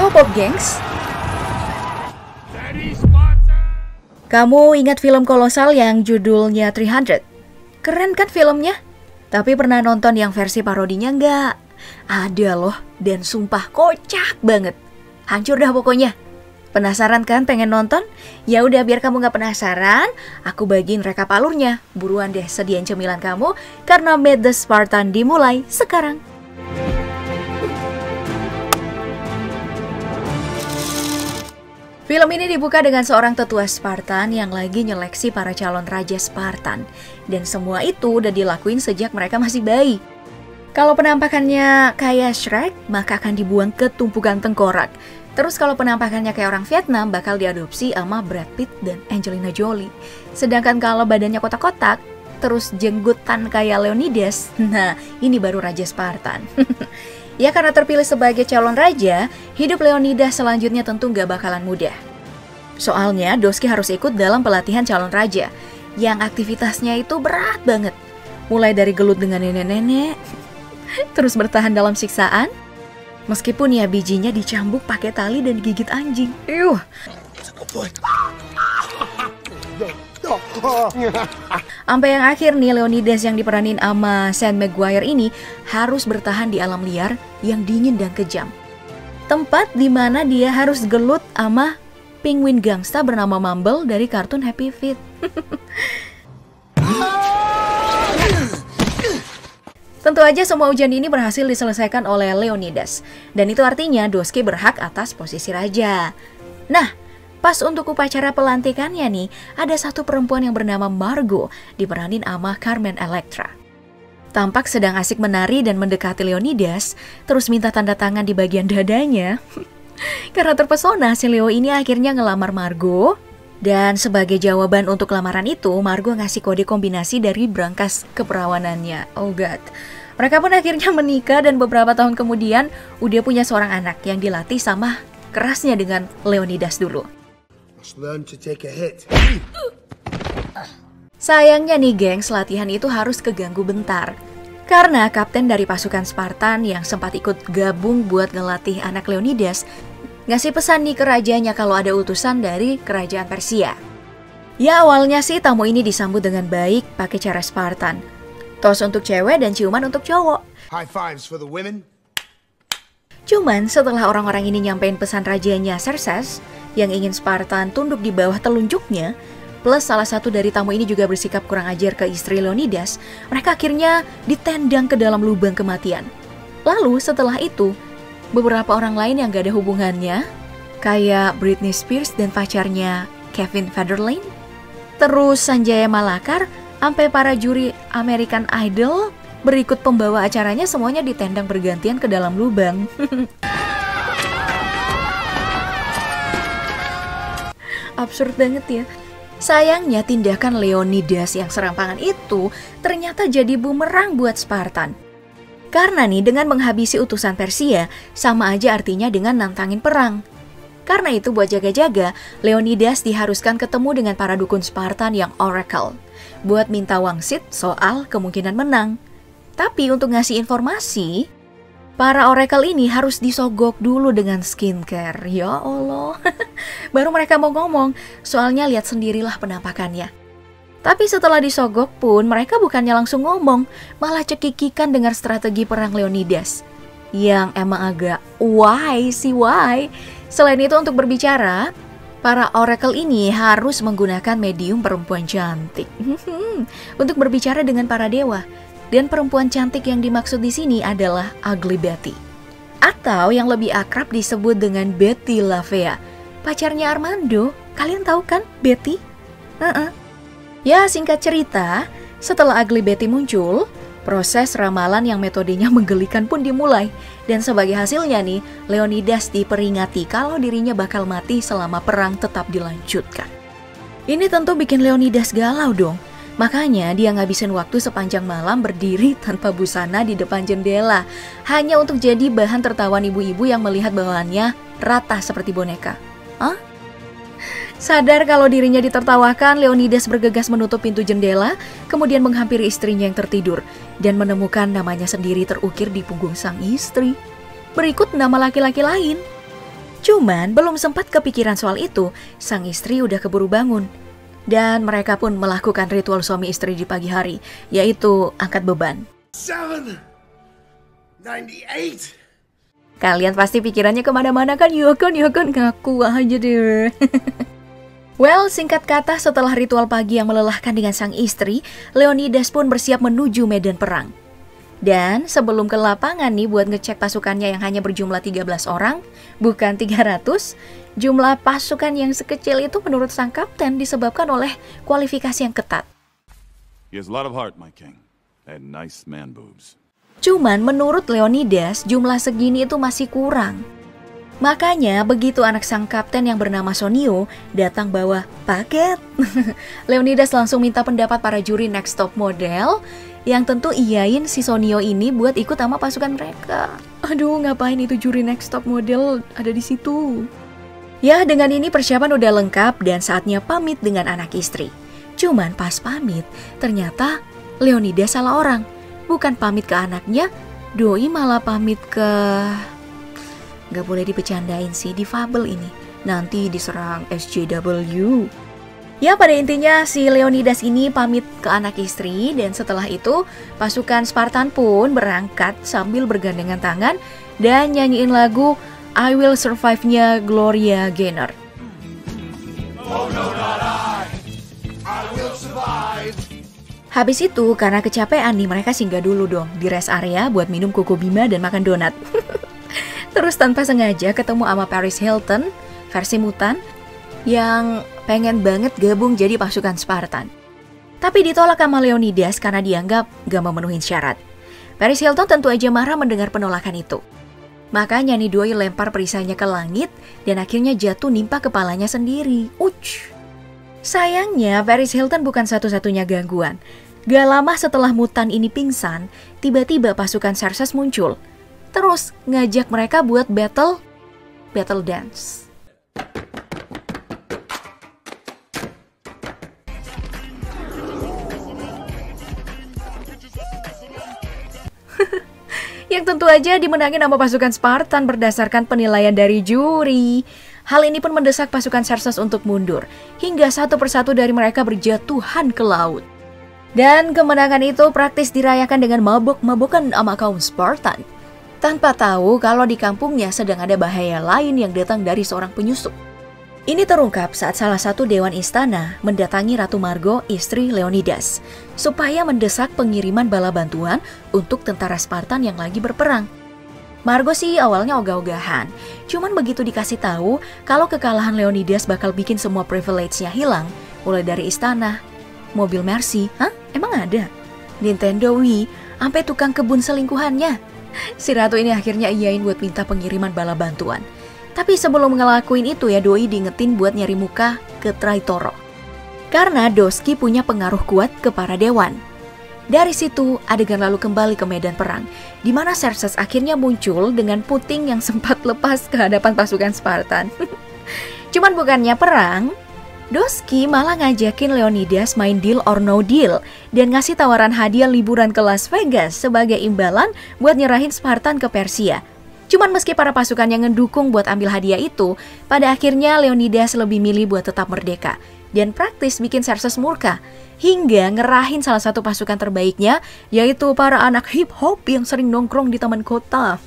K-pop, gengs. Kamu ingat film kolosal yang judulnya 300? Keren kan filmnya? Tapi pernah nonton yang versi parodinya nggak? Ada loh, dan sumpah kocak banget. Hancur dah pokoknya. Penasaran kan pengen nonton? Ya udah, biar kamu nggak penasaran, aku bagiin rekap alurnya. Buruan deh, sediain cemilan kamu, karena Meet the Spartan dimulai sekarang. Film ini dibuka dengan seorang tetua Spartan yang lagi nyeleksi para calon raja Spartan. Dan semua itu udah dilakuin sejak mereka masih bayi. Kalau penampakannya kayak Shrek, maka akan dibuang ke tumpukan tengkorak. Terus kalau penampakannya kayak orang Vietnam, bakal diadopsi sama Brad Pitt dan Angelina Jolie. Sedangkan kalau badannya kotak-kotak, terus jenggutan kayak Leonidas, nah ini baru Raja Spartan. Ya, karena terpilih sebagai calon raja, hidup Leonidas selanjutnya tentu gak bakalan mudah. Soalnya Doski harus ikut dalam pelatihan calon raja, yang aktivitasnya itu berat banget. Mulai dari gelut dengan nenek-nenek, terus bertahan dalam siksaan, meskipun ya bijinya dicambuk pakai tali dan digigit anjing. Sampai yang akhir nih, Leonidas yang diperanin sama Sam Maguire ini harus bertahan di alam liar yang dingin dan kejam. Tempat di mana dia harus gelut sama penguin gangsta bernama Mumble dari kartun Happy Feet. Tentu aja semua ujian ini berhasil diselesaikan oleh Leonidas. Dan itu artinya Doski berhak atas posisi raja. Nah, pas untuk upacara pelantikannya nih, ada satu perempuan yang bernama Margot, diperanin sama Carmen Electra. Tampak sedang asik menari dan mendekati Leonidas, terus minta tanda tangan di bagian dadanya. Karena terpesona, si Leo ini akhirnya ngelamar Margot. Dan sebagai jawaban untuk lamaran itu, Margot ngasih kode kombinasi dari brankas keperawanannya. Oh god. Mereka pun akhirnya menikah dan beberapa tahun kemudian udah punya seorang anak yang dilatih sama kerasnya dengan Leonidas dulu. Sayangnya nih gengs, latihan itu harus keganggu bentar. Karena kapten dari pasukan Spartan yang sempat ikut gabung buat ngelatih anak Leonidas ngasih pesan nih ke rajanya kalau ada utusan dari kerajaan Persia. Ya awalnya sih tamu ini disambut dengan baik pakai cara Spartan. Tos untuk cewek dan ciuman untuk cowok. High fives for the women. Cuman setelah orang-orang ini nyampein pesan rajanya Xerxes yang ingin Spartan tunduk di bawah telunjuknya, plus salah satu dari tamu ini juga bersikap kurang ajar ke istri Leonidas, mereka akhirnya ditendang ke dalam lubang kematian. Lalu setelah itu, beberapa orang lain yang gak ada hubungannya, kayak Britney Spears dan pacarnya Kevin Federline, terus Sanjaya Malakar, sampai para juri American Idol berikut pembawa acaranya semuanya ditendang bergantian ke dalam lubang. Absurd banget ya. Sayangnya tindakan Leonidas yang serampangan itu ternyata jadi bumerang buat Spartan. Karena nih dengan menghabisi utusan Persia sama aja artinya dengan nantangin perang. Karena itu buat jaga-jaga, Leonidas diharuskan ketemu dengan para dukun Spartan yang Oracle buat minta wangsit soal kemungkinan menang. Tapi untuk ngasih informasi, para Oracle ini harus disogok dulu dengan skincare. Ya Allah, baru mereka mau ngomong, soalnya lihat sendirilah penampakannya. Tapi setelah disogok pun mereka bukannya langsung ngomong, malah cekikikan dengar strategi perang Leonidas. Yang emang agak why. Selain itu untuk berbicara, para Oracle ini harus menggunakan medium perempuan cantik untuk berbicara dengan para dewa. Dan perempuan cantik yang dimaksud di sini adalah Ugly Betty. Atau yang lebih akrab disebut dengan Betty LaFea, pacarnya Armando. Kalian tahu kan Betty? Ya singkat cerita, setelah Ugly Betty muncul, proses ramalan yang metodenya menggelikan pun dimulai. Dan sebagai hasilnya nih, Leonidas diperingati kalau dirinya bakal mati selama perang tetap dilanjutkan. Ini tentu bikin Leonidas galau dong. Makanya dia ngabisin waktu sepanjang malam berdiri tanpa busana di depan jendela, hanya untuk jadi bahan tertawan ibu-ibu yang melihat bawaannya rata seperti boneka. Sadar kalau dirinya ditertawakan, Leonidas bergegas menutup pintu jendela, kemudian menghampiri istrinya yang tertidur, dan menemukan namanya sendiri terukir di punggung sang istri. Berikut nama laki-laki lain. Cuman belum sempat kepikiran soal itu, sang istri udah keburu bangun. Dan mereka pun melakukan ritual suami istri di pagi hari, yaitu angkat beban. 798. Kalian pasti pikirannya kemana-mana kan? Ya kan ngaku aja deh. Well, singkat kata, setelah ritual pagi yang melelahkan dengan sang istri, Leonidas pun bersiap menuju medan perang. Dan sebelum ke lapangan nih buat ngecek pasukannya yang hanya berjumlah 13 orang, bukan 300, jumlah pasukan yang sekecil itu menurut sang kapten disebabkan oleh kualifikasi yang ketat. He has a lot of heart, my king, and nice man boobs. Cuman menurut Leonidas, jumlah segini itu masih kurang. Makanya begitu anak sang kapten yang bernama Sonio datang bawa paket, Leonidas langsung minta pendapat para juri next top model yang tentu iyain si Sonio ini buat ikut sama pasukan mereka. Aduh, ngapain itu juri next top model ada di situ? Ya, dengan ini persiapan udah lengkap dan saatnya pamit dengan anak istri. Cuman pas pamit, ternyata Leonidas salah orang. Bukan pamit ke anaknya, doi malah pamit ke... Gak boleh dibecandain sih, difabel ini. Nanti diserang SJW. Ya, pada intinya si Leonidas ini pamit ke anak istri. Dan setelah itu pasukan Spartan pun berangkat sambil bergandengan tangan dan nyanyiin lagu I Will Survive-nya Gloria Gaynor. Oh no, not I will survive. Habis itu karena kecapean nih mereka singgah dulu dong di rest area buat minum Koko Bima dan makan donat. Terus tanpa sengaja ketemu sama Paris Hilton, versi mutan, yang pengen banget gabung jadi pasukan Spartan. Tapi ditolak sama Leonidas karena dianggap gak memenuhi syarat. Paris Hilton tentu aja marah mendengar penolakan itu. Makanya nih doi lempar perisainya ke langit dan akhirnya jatuh nimpa kepalanya sendiri. Uch! Sayangnya Paris Hilton bukan satu-satunya gangguan. Gak lama setelah mutan ini pingsan, tiba-tiba pasukan Xerxes muncul. Terus ngajak mereka buat battle dance. Yang tentu aja dimenangin sama pasukan Spartan berdasarkan penilaian dari juri. Hal ini pun mendesak pasukan Xerxes untuk mundur, hingga satu persatu dari mereka berjatuhan ke laut. Dan kemenangan itu praktis dirayakan dengan mabok-mabokan sama kaum Spartan, tanpa tahu kalau di kampungnya sedang ada bahaya lain yang datang dari seorang penyusup. Ini terungkap saat salah satu dewan istana mendatangi Ratu Margo, istri Leonidas, supaya mendesak pengiriman bala bantuan untuk tentara Spartan yang lagi berperang. Margo sih awalnya ogah-ogahan, cuman begitu dikasih tahu kalau kekalahan Leonidas bakal bikin semua privilege-nya hilang, mulai dari istana, mobil Mercy, emang ada? Nintendo Wii, sampai tukang kebun selingkuhannya. Si ratu ini akhirnya iyain buat minta pengiriman bala bantuan. Tapi sebelum ngelakuin itu ya doi diingetin buat nyari muka ke Traitoro. Karena Doski punya pengaruh kuat ke para dewan. Dari situ adegan lalu kembali ke medan perang, di mana Xerxes akhirnya muncul dengan puting yang sempat lepas ke hadapan pasukan Spartan. Cuman bukannya perang, Doski malah ngajakin Leonidas main deal or no deal dan ngasih tawaran hadiah liburan ke Las Vegas sebagai imbalan buat nyerahin Spartan ke Persia. Cuman meski para pasukan yang ngedukung buat ambil hadiah itu, pada akhirnya Leonidas lebih milih buat tetap merdeka dan praktis bikin Xerxes murka hingga ngerahin salah satu pasukan terbaiknya, yaitu para anak hip hop yang sering nongkrong di taman kota.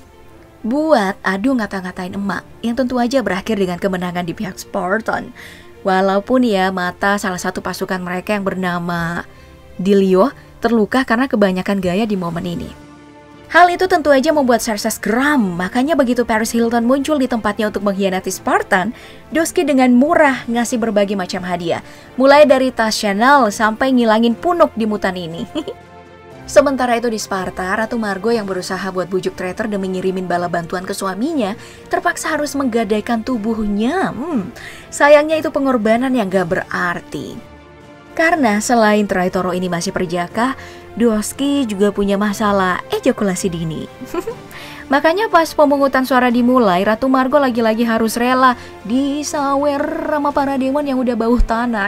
Buat adu ngata-ngatain emak yang tentu aja berakhir dengan kemenangan di pihak Spartan. Walaupun ya mata salah satu pasukan mereka yang bernama Dilio terluka karena kebanyakan gaya di momen ini. Hal itu tentu aja membuat Xerxes geram, makanya begitu Paris Hilton muncul di tempatnya untuk mengkhianati Spartan, Doski dengan murah ngasih berbagai macam hadiah, mulai dari tas Chanel sampai ngilangin punuk di mutan ini. Sementara itu di Sparta, Ratu Margo yang berusaha buat bujuk traitor demi ngirimin bala bantuan ke suaminya, terpaksa harus menggadaikan tubuhnya. Sayangnya itu pengorbanan yang gak berarti. Karena selain Traitoro ini masih perjaka, Doski juga punya masalah ejakulasi dini. Makanya pas pemungutan suara dimulai, Ratu Margo lagi-lagi harus rela disawer sama para dewan yang udah bauh tanah.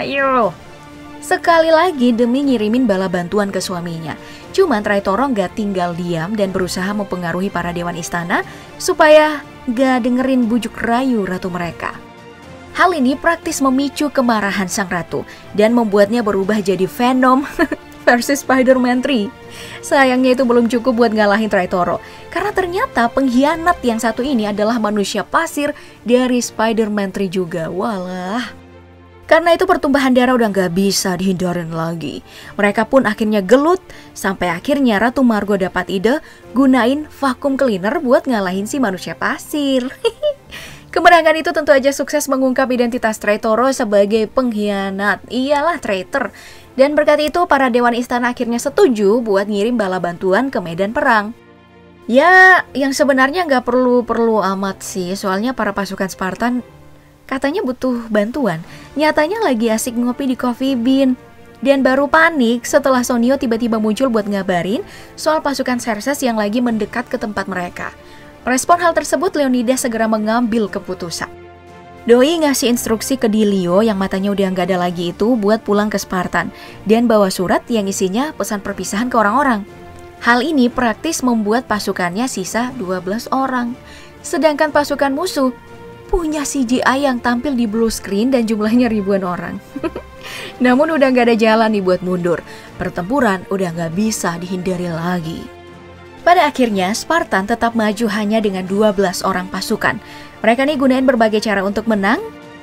Sekali lagi demi ngirimin bala bantuan ke suaminya. Cuman Traitoro gak tinggal diam dan berusaha mempengaruhi para dewan istana supaya gak dengerin bujuk rayu ratu mereka. Hal ini praktis memicu kemarahan sang ratu dan membuatnya berubah jadi Venom versi Spider-Man 3. Sayangnya itu belum cukup buat ngalahin Traitoro, karena ternyata pengkhianat yang satu ini adalah manusia pasir dari Spider-Man 3 juga. Walah. Karena itu pertumpahan darah udah gak bisa dihindarin lagi. Mereka pun akhirnya gelut, sampai akhirnya Ratu Margo dapat ide gunain vacuum cleaner buat ngalahin si manusia pasir. Kemenangan itu tentu aja sukses mengungkap identitas Traitoro sebagai pengkhianat. Iyalah traitor. Dan berkat itu para dewan istana akhirnya setuju buat ngirim bala bantuan ke medan perang. Ya, yang sebenarnya nggak perlu amat sih, soalnya para pasukan Spartan katanya butuh bantuan. Nyatanya lagi asik ngopi di Coffee Bean. Dan baru panik setelah Sonio tiba-tiba muncul buat ngabarin soal pasukan Xerxes yang lagi mendekat ke tempat mereka. Respon hal tersebut, Leonidas segera mengambil keputusan. Doi ngasih instruksi ke Dilio yang matanya udah nggak ada lagi itu buat pulang ke Spartan dan bawa surat yang isinya pesan perpisahan ke orang-orang. Hal ini praktis membuat pasukannya sisa 12 orang. Sedangkan pasukan musuh punya CGI yang tampil di blue screen dan jumlahnya ribuan orang. Namun udah nggak ada jalan nih buat mundur. Pertempuran udah nggak bisa dihindari lagi. Pada akhirnya, Spartan tetap maju hanya dengan 12 orang pasukan. Mereka nih gunain berbagai cara untuk menang.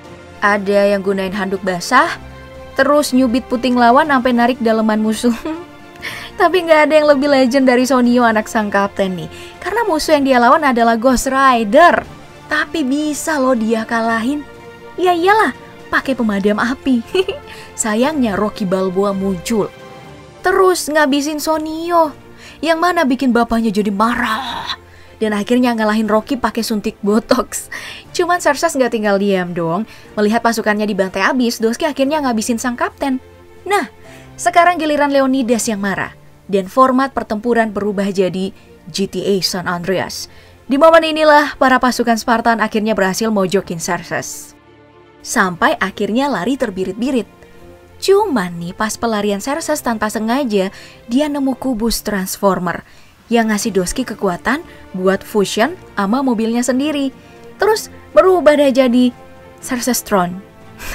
Ada yang gunain handuk basah, terus nyubit puting lawan sampai narik daleman musuh. Tapi nggak ada yang lebih legend dari Sonio anak sang kapten nih. Karena musuh yang dia lawan adalah Ghost Rider. Tapi bisa loh dia kalahin. Ya iyalah, pakai pemadam api. Sayangnya Rocky Balboa muncul. Terus ngabisin Sonio. Yang mana bikin bapaknya jadi marah. Dan akhirnya ngalahin Rocky pakai suntik botox. Cuman Xerxes nggak tinggal diam dong. Melihat pasukannya dibantai abis, Doski akhirnya ngabisin sang kapten. Nah, sekarang giliran Leonidas yang marah. Dan format pertempuran berubah jadi GTA San Andreas. Di momen inilah para pasukan Spartan akhirnya berhasil mojokin Xerxes. Sampai akhirnya lari terbirit-birit. Cuman nih pas pelarian Xerxes tanpa sengaja, dia nemu kubus Transformer yang ngasih Doski kekuatan buat fusion sama mobilnya sendiri. Terus berubah deh jadi Xerxes Throne.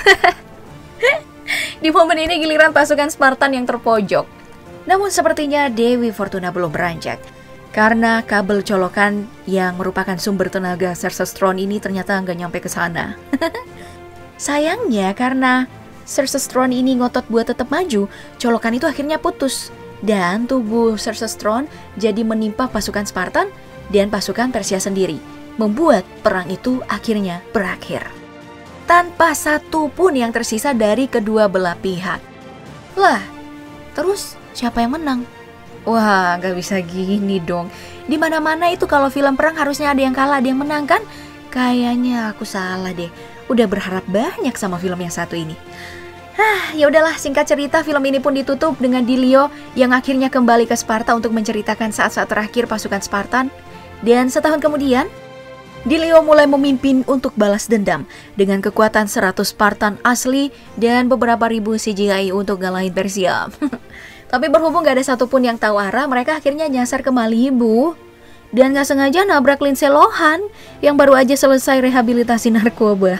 Di momen ini giliran pasukan Spartan yang terpojok. Namun sepertinya Dewi Fortuna belum beranjak. Karena kabel colokan yang merupakan sumber tenaga Xerxes Throne ini ternyata nggak nyampe ke sana. Sayangnya karena Xerxes Throne ini ngotot buat tetap maju, colokan itu akhirnya putus. Dan tubuh Xerxes Throne jadi menimpa pasukan Spartan dan pasukan Persia sendiri. Membuat perang itu akhirnya berakhir. Tanpa satu pun yang tersisa dari kedua belah pihak. Lah, terus siapa yang menang? Wah, gak bisa gini dong. Dimana-mana itu kalau film perang harusnya ada yang kalah, ada yang menang kan? Kayaknya aku salah deh. Udah berharap banyak sama film yang satu ini. Ya udahlah, singkat cerita film ini pun ditutup dengan Dilio yang akhirnya kembali ke Sparta untuk menceritakan saat-saat terakhir pasukan Spartan. Dan setahun kemudian, Dilio mulai memimpin untuk balas dendam dengan kekuatan 100 Spartan asli dan beberapa ribu CGI untuk ngalahin Persia. Tapi berhubung gak ada satupun yang tahu arah, mereka akhirnya nyasar ke Malibu. Dan gak sengaja nabrak Lindsay Lohan yang baru aja selesai rehabilitasi narkoba.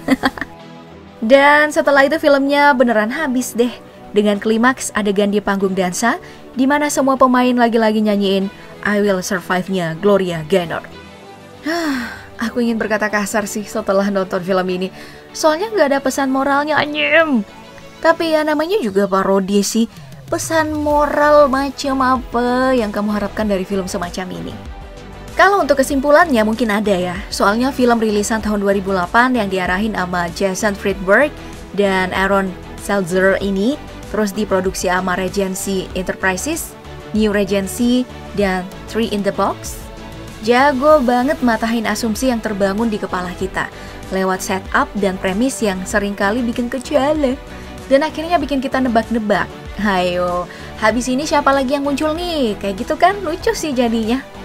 Dan setelah itu filmnya beneran habis deh. Dengan klimaks adegan di panggung dansa, di mana semua pemain lagi-lagi nyanyiin I Will Survive-nya Gloria Gaynor. Aku ingin berkata kasar sih setelah nonton film ini. Soalnya gak ada pesan moralnya, anyem. Tapi ya namanya juga parodi sih. Pesan moral macam apa yang kamu harapkan dari film semacam ini? Kalau untuk kesimpulannya mungkin ada ya. Soalnya film rilisan tahun 2008 yang diarahin sama Jason Friedberg dan Aaron Seltzer ini terus diproduksi sama Regency Enterprises, New Regency, dan Three in the Box. Jago banget matahin asumsi yang terbangun di kepala kita lewat setup dan premis yang seringkali bikin kejala dan akhirnya bikin kita nebak-nebak. Hayo, habis ini siapa lagi yang muncul nih? Kayak gitu kan, lucu sih jadinya.